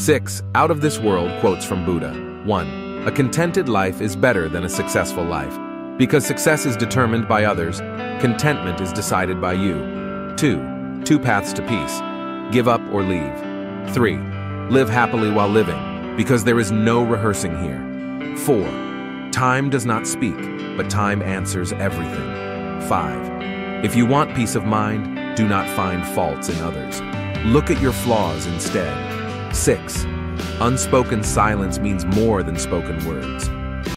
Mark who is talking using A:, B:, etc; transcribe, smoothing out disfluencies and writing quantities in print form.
A: 6. Out of this world quotes from Buddha. 1. A contented life is better than a successful life. Because success is determined by others, contentment is decided by you. 2. Two paths to peace. Give up or leave. 3. Live happily while living, because there is no rehearsing here. 4. Time does not speak, but time answers everything. 5. If you want peace of mind, do not find faults in others. Look at your flaws instead. 6. Unspoken silence means more than spoken words.